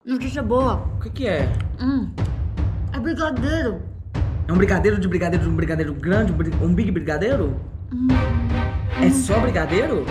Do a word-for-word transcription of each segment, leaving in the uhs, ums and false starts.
Notícia boa. O que que é? Hum, é brigadeiro. É um brigadeiro de brigadeiro de um brigadeiro grande? Um, bri- um big brigadeiro? Hum. É só brigadeiro?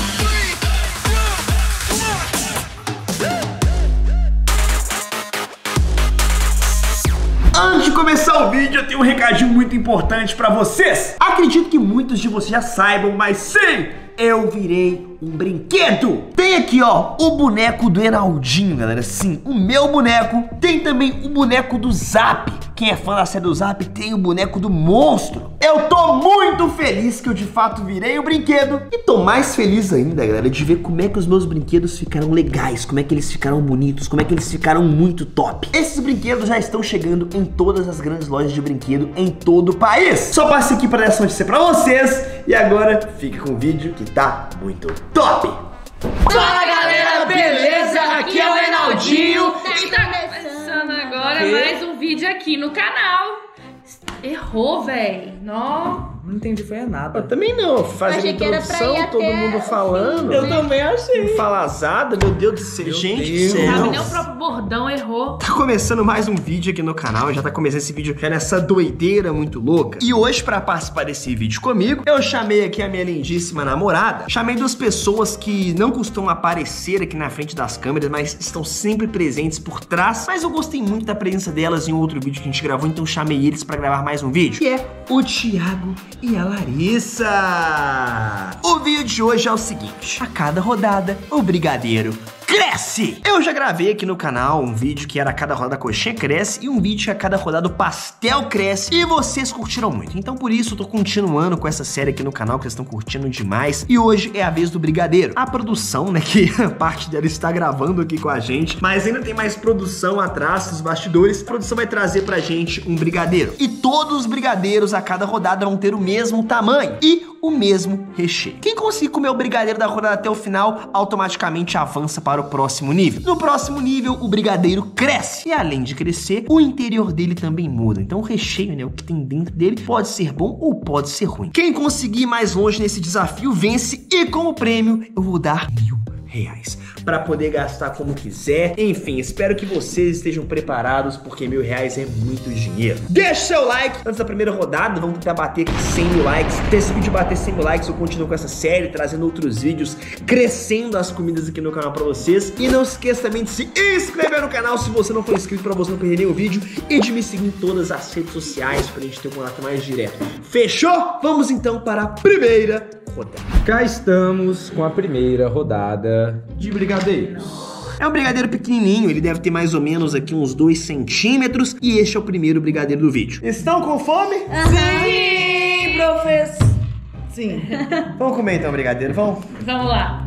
Antes de começar o vídeo, eu tenho um recadinho muito importante pra vocês. Acredito que muitos de vocês já saibam, mas sim, eu virei um brinquedo. Tem aqui, ó, o boneco do Enaldinho, galera. Sim, o meu boneco. Tem também o boneco do Zap. Quem é fã da série do Zap tem o boneco do Monstro. Eu tô muito feliz que eu de fato virei o brinquedo. E tô mais feliz ainda, galera, de ver como é que os meus brinquedos ficaram legais, como é que eles ficaram bonitos, como é que eles ficaram muito top. Esses brinquedos já estão chegando em todas as grandes lojas de brinquedo em todo o país. Só passe aqui para essa notícia pra vocês. E agora, fica com o vídeo que tá muito top. Fala galera, beleza? Aqui é o Enaldinho e tá começando agora mais um vídeo aqui no canal. Errou, véi. Nó. Não entendi, foi nada. Eu também não, fazendo achei que era pra introdução, ir todo até mundo o falando. fim. Eu também achei. Falazada, meu Deus do céu. Meu Gente Deus. do céu. Sabe, nem o próprio bordão errou. Tá começando mais um vídeo aqui no canal, já tá começando esse vídeo já nessa doideira muito louca. E hoje, pra participar desse vídeo comigo, eu chamei aqui a minha lindíssima namorada. Chamei duas pessoas que não costumam aparecer aqui na frente das câmeras, mas estão sempre presentes por trás. Mas eu gostei muito da presença delas em outro vídeo que a gente gravou, então chamei eles pra gravar mais um vídeo, que é o Thiago e a Larissa. O vídeo de hoje é o seguinte: a cada rodada, o brigadeiro cresce! Eu já gravei aqui no canal um vídeo que era a cada rodada a coxinha cresce e um vídeo que a cada rodada o pastel cresce e vocês curtiram muito. Então por isso eu tô continuando com essa série aqui no canal que vocês estão curtindo demais. E hoje é a vez do brigadeiro. A produção, né, que a parte dela está gravando aqui com a gente, mas ainda tem mais produção atrás dos bastidores. A produção vai trazer pra gente um brigadeiro. E todos os brigadeiros a cada rodada vão ter o mesmo tamanho e o mesmo recheio. Quem conseguir comer o brigadeiro da rodada até o final, automaticamente avança para o próximo nível. No próximo nível, o brigadeiro cresce. E além de crescer, o interior dele também muda. Então o recheio, né, o que tem dentro dele, pode ser bom ou pode ser ruim. Quem conseguir ir mais longe nesse desafio vence. E como prêmio, eu vou dar mil reais para poder gastar como quiser. Enfim, espero que vocês estejam preparados, porque mil reais é muito dinheiro. Deixa o seu like antes da primeira rodada. Vamos tentar bater aqui cem mil likes. Se esse vídeo bater cem mil likes, eu continuo com essa série, trazendo outros vídeos, crescendo as comidas aqui no canal para vocês. E não se esqueça também de se inscrever no canal se você não for inscrito, para você não perder nenhum vídeo, e de me seguir em todas as redes sociais pra gente ter um contato mais direto. Fechou? Vamos então para a primeira rodada. Cá estamos com a primeira rodada de brigadeiros. É um brigadeiro pequenininho, ele deve ter mais ou menos aqui uns dois centímetros. E este é o primeiro brigadeiro do vídeo. Estão com fome? Sim, professor. Sim. Vamos comer então o brigadeiro, vamos? Vamos lá.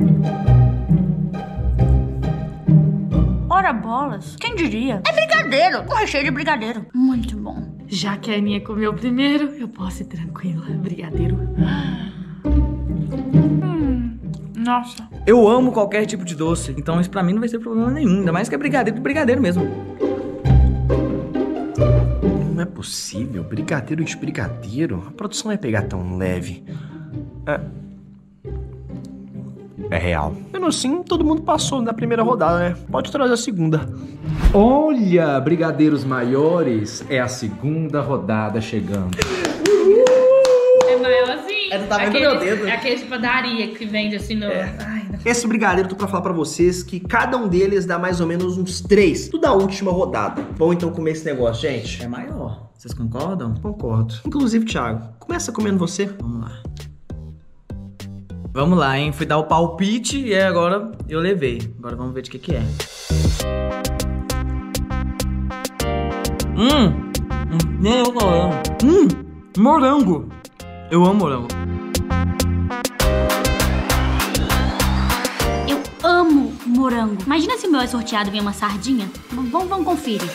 Ora bolas, quem diria? É brigadeiro, com recheio de brigadeiro. Muito bom. Já que a Aninha comeu primeiro, eu posso ir tranquila. Brigadeiro. Hum, nossa. Eu amo qualquer tipo de doce, então isso pra mim não vai ser problema nenhum. Ainda mais que é brigadeiro, brigadeiro mesmo. Não é possível, brigadeiro de brigadeiro. A produção vai pegar tão leve. É, é real. Mesmo assim, todo mundo passou na primeira rodada, né? Pode trazer a segunda. Olha, brigadeiros maiores, é a segunda rodada chegando. É maiorzinho. É do tamanho do Aqueles- meu dedo. É aquele de padaria que vende assim no... Ai, não. Esse brigadeiro, eu tô pra falar pra vocês que cada um deles dá mais ou menos uns três. Tudo da última rodada. Vamos então comer esse negócio, gente? É maior. Vocês concordam? Concordo. Inclusive, Thiago, começa comendo você. Vamos lá. Vamos lá, hein? Fui dar o palpite e agora eu levei. Agora vamos ver de que que é. Hum! Hum, nem eu tô amo. Hum! Morango! Eu amo morango. Eu amo morango. Imagina se o meu é sorteado e vem uma sardinha. Vamos, vamos conferir.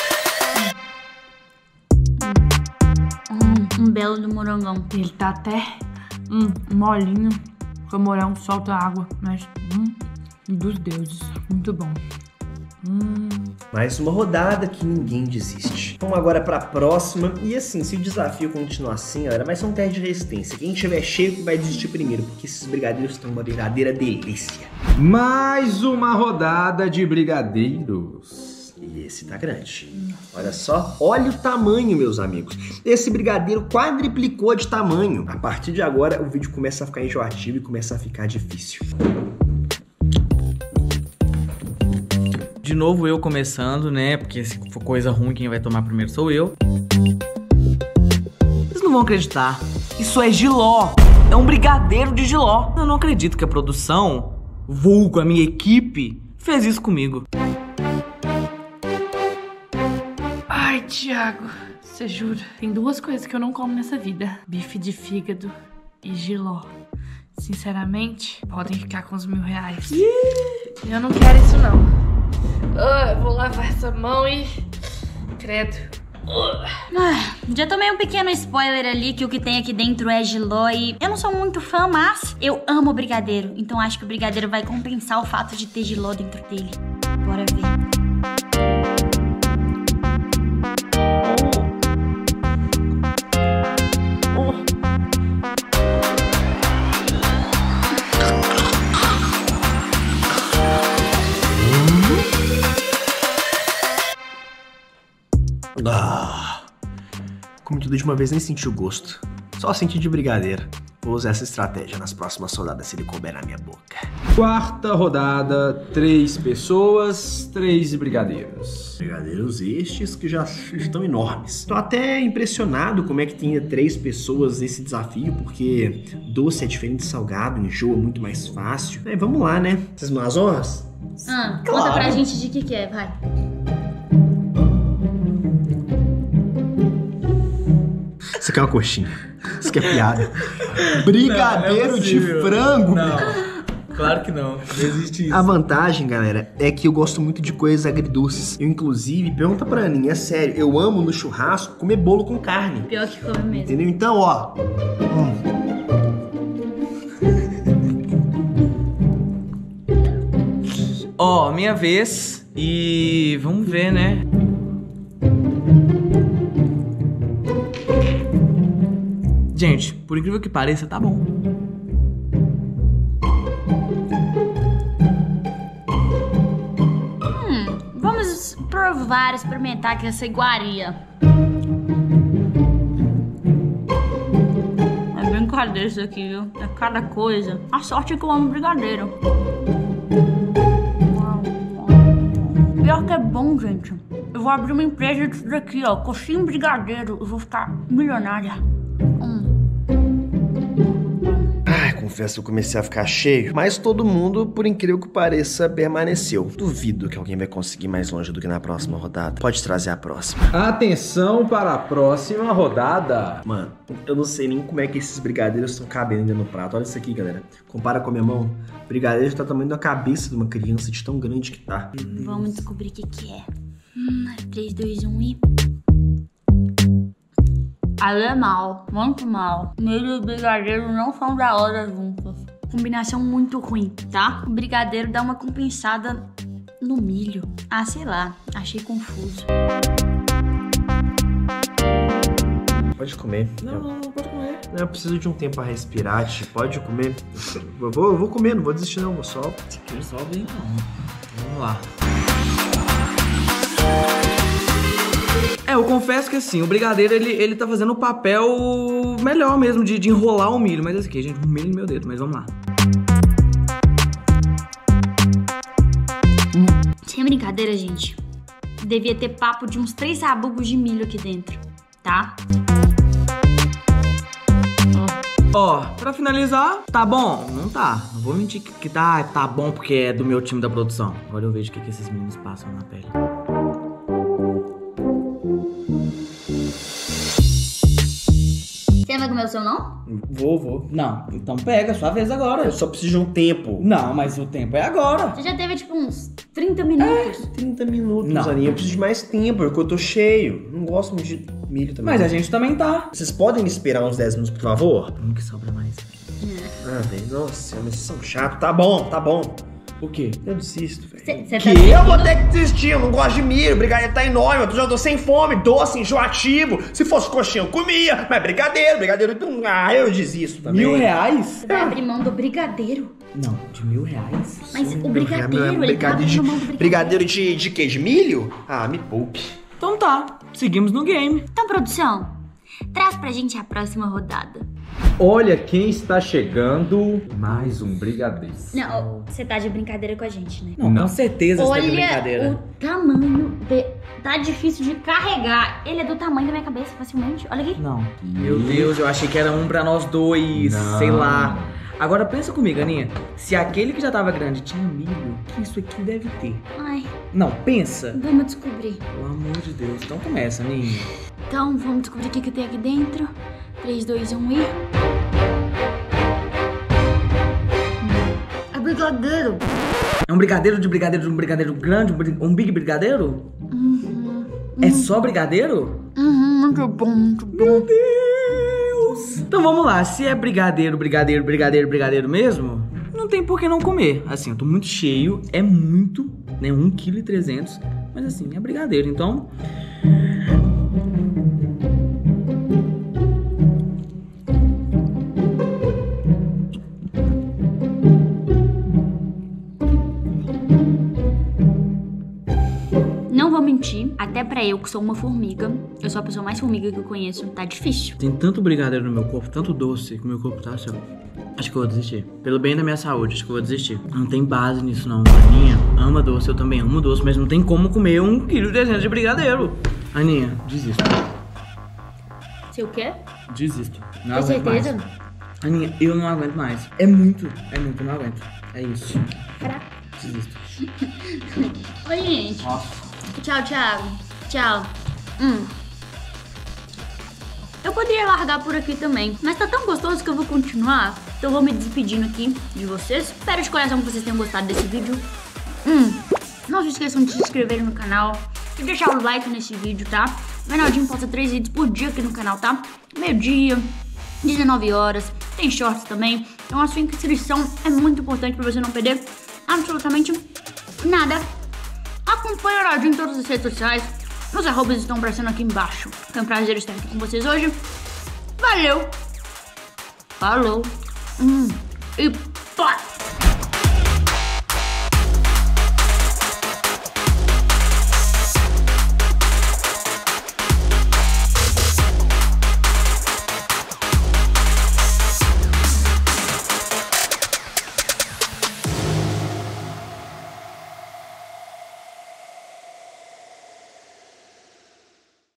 Hum, um belo do morangão. Ele tá até hum, molinho, porque o morango solta água, mas hum, dos deuses, muito bom. Hum. Mais uma rodada que ninguém desiste. Vamos agora pra próxima. E assim, se o desafio continuar assim, galera, vai ser um teste de resistência. Quem estiver cheio vai desistir primeiro, porque esses brigadeiros estão uma verdadeira delícia. Mais uma rodada de brigadeiros. E esse tá grande. Olha só. Olha o tamanho, meus amigos. Esse brigadeiro quadriplicou de tamanho. A partir de agora, o vídeo começa a ficar enjoativo e começa a ficar difícil. De novo eu começando, né? Porque se for coisa ruim, quem vai tomar primeiro sou eu. Vocês não vão acreditar. Isso é jiló. É um brigadeiro de jiló. Eu não acredito que a produção, vulgo a minha equipe, fez isso comigo. Ai, Thiago, você jura? Tem duas coisas que eu não como nessa vida. Bife de fígado e jiló. Sinceramente, podem ficar com os mil reais. Eu não quero isso, não. Ah, eu vou lavar essa mão e... credo. Ah, já tomei um pequeno spoiler ali que o que tem aqui dentro é jiló e eu não sou muito fã, mas eu amo o brigadeiro. Então acho que o brigadeiro vai compensar o fato de ter jiló dentro dele. Bora ver. Ah, comi tudo de uma vez, nem senti o gosto. Só senti de brigadeiro. Vou usar essa estratégia nas próximas rodadas se ele couber na minha boca. Quarta rodada, três pessoas, três brigadeiros. Brigadeiros estes que já estão enormes. Tô até impressionado como é que tinha três pessoas nesse desafio, porque doce é diferente de salgado, enjoa muito mais fácil. É, vamos lá, né? Vocês não as honras? Ah, Claro. Conta pra gente de que que é, vai. Isso aqui é uma coxinha. Isso aqui é piada. Brigadeiro Não, não é de possível. frango. Não, claro que não. Não existe isso. A vantagem, galera, é que eu gosto muito de coisas agridoces. Eu, inclusive, pergunta pra Aninha, é sério, eu amo no churrasco comer bolo com carne. Pior que come mesmo. Entendeu? Então, ó. Hum. Ó, minha vez. E vamos ver, né? Gente, por incrível que pareça, tá bom. Hum, vamos provar, experimentar aqui essa iguaria. É brincadeira isso aqui, viu? É cada coisa. A sorte é que eu amo brigadeiro. Pior que é bom, gente. Eu vou abrir uma empresa disso daqui, ó. Coxinha e brigadeiro. Eu vou ficar milionária. Ai, confesso que eu comecei a ficar cheio, mas todo mundo, por incrível que pareça, permaneceu. Duvido que alguém vai conseguir mais longe do que na próxima rodada. Pode trazer a próxima. Atenção para a próxima rodada. Mano, eu não sei nem como é que esses brigadeiros estão cabendo ainda no prato. Olha isso aqui, galera. Compara com a minha mão. O brigadeiro tá do tamanho da cabeça de uma criança, de tão grande que tá. Vamos descobrir o que que é. Hum, três, dois, um e... Ale mal, muito mal. Milho e brigadeiro não são da hora juntos. Combinação muito ruim, tá? O brigadeiro dá uma compensada no milho. Ah, sei lá, achei confuso. Pode comer. Não, não, não pode comer. Não, eu preciso de um tempo pra respirar, Titi. Pode comer. Eu vou, eu vou comer, não vou desistir não, vou só... Eu só vi, não. Vamos lá. É, eu confesso que assim, o brigadeiro, ele, ele tá fazendo o papel melhor mesmo, de, de enrolar o milho. Mas esse aqui, gente, um milho no meu dedo, mas vamos lá. Sem brincadeira, gente. Devia ter papo de uns três sabugos de milho aqui dentro, tá? Ó, pra finalizar, tá bom? Não tá. Não vou mentir que, que tá, tá bom porque é do meu time da produção. Agora eu vejo o que, que esses meninos passam na pele. Você não vai comer o seu, não? Vou, vou. Não, então pega, sua vez agora. Eu só preciso de um tempo. Não, mas o tempo é agora. Você já teve, tipo, uns trinta minutos. trinta minutos, Não. Aninha. Eu preciso de mais tempo, porque eu tô cheio. Não gosto muito de milho também. Mas a gente também tá. Vocês podem me esperar uns dez minutos, por favor? Um que sobra mais. Ah, velho, nossa, mas vocês são chatos. Tá bom, tá bom. O quê? Eu desisto, velho. Você tá Que? desistindo? Eu vou ter que desistir, eu não gosto de milho, brigadeiro tá enorme, eu já tô sem fome, doce, enjoativo. Se fosse coxinha eu comia, mas brigadeiro, brigadeiro, ah, eu desisto também. Mil reais? Você vai abrir mão do brigadeiro. Não, de mil reais? Mas o Meu, brigadeiro, meu, ele tá brigadeiro, abrindo mão do de, brigadeiro. brigadeiro de, de quê? De milho? Ah, me poupe. Então tá, seguimos no game. Então, produção, traz pra gente a próxima rodada. Olha quem está chegando. Mais um brigadeiro. Não, você tá de brincadeira com a gente, né? Não, Não. com certeza você tá de Olha brincadeira. o tamanho, de... tá difícil de carregar. Ele é do tamanho da minha cabeça, facilmente. Olha aqui. Não. Meu Deus, eu achei que era um pra nós dois, Não. sei lá. Agora pensa comigo, Aninha. Se aquele que já tava grande tinha milho, que isso aqui deve ter? Ai, Não, pensa. vamos descobrir. Pelo amor de Deus. Então começa, Aninha. Então, vamos descobrir o que, que tem aqui dentro. três, dois, um e... É brigadeiro. É um brigadeiro de brigadeiro de um brigadeiro grande, um, bri- um big brigadeiro? Uhum. É só brigadeiro? Uhum, muito bom, muito bom. Meu Deus! Então vamos lá, se é brigadeiro, brigadeiro, brigadeiro, brigadeiro mesmo, não tem por que não comer. Assim, eu tô muito cheio, é muito, né, um vírgula trezentos quilos, mas assim, é brigadeiro, então... Não vou mentir, até pra eu que sou uma formiga, eu sou a pessoa mais formiga que eu conheço, tá difícil. Tem tanto brigadeiro no meu corpo, tanto doce, que o meu corpo tá assim, ó. Acho que eu vou desistir. Pelo bem da minha saúde, acho que eu vou desistir. Não tem base nisso não. Aninha ama doce, eu também amo doce, mas não tem como comer um quilo de brigadeiro. Aninha, desisto. Você o quê? Desisto. Não Tem aguento certeza? mais. Aninha, eu não aguento mais. É muito, é muito, eu não aguento. É isso. Caraca. Desisto. Oi, gente. Nossa. Tchau, Thiago. Tchau. Hum. Eu poderia largar por aqui também, mas tá tão gostoso que eu vou continuar. Então eu vou me despedindo aqui de vocês. Espero de coração que vocês tenham gostado desse vídeo. Hum. Não se esqueçam de se inscrever no canal e deixar o like nesse vídeo, tá? O Reinaldinho posta três vídeos por dia aqui no canal, tá? Meio-dia, dezenove horas, tem shorts também. Então a sua inscrição é muito importante pra você não perder absolutamente nada. Acompanhe o Reinaldinho em todas as redes sociais. Meus arrobas estão aparecendo aqui embaixo. Foi um prazer estar aqui com vocês hoje. Valeu! Falou! Hum. E pá!